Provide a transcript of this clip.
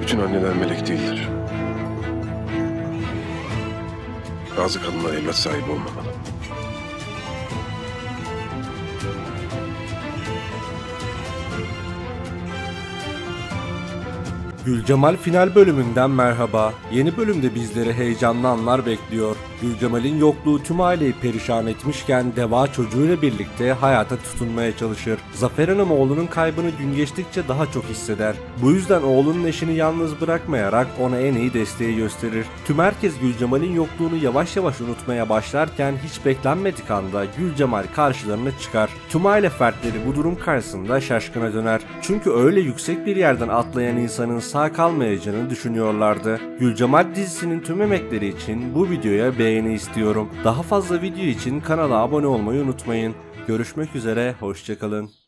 Bütün anneler melek değildir. Bazı kadınlar evlat sahibi olmamalı. Gülcemal final bölümünden merhaba. Yeni bölümde bizleri heyecanlı anlar bekliyor. Gülcemal'in yokluğu tüm aileyi perişan etmişken Deva çocuğuyla birlikte hayata tutunmaya çalışır. Zafer Hanım oğlunun kaybını gün geçtikçe daha çok hisseder. Bu yüzden oğlunun eşini yalnız bırakmayarak ona en iyi desteği gösterir. Tüm herkes Gülcemal'in yokluğunu yavaş yavaş unutmaya başlarken hiç beklenmedik anda Gülcemal karşılarına çıkar. Tüm aile fertleri bu durum karşısında şaşkına döner. Çünkü öyle yüksek bir yerden atlayan insanın sağ kalmayacağını düşünüyorlardı. Gülcemal dizisinin tüm emekleri için bu videoya beğeni istiyorum. Daha fazla video için kanala abone olmayı unutmayın. Görüşmek üzere, hoşça kalın.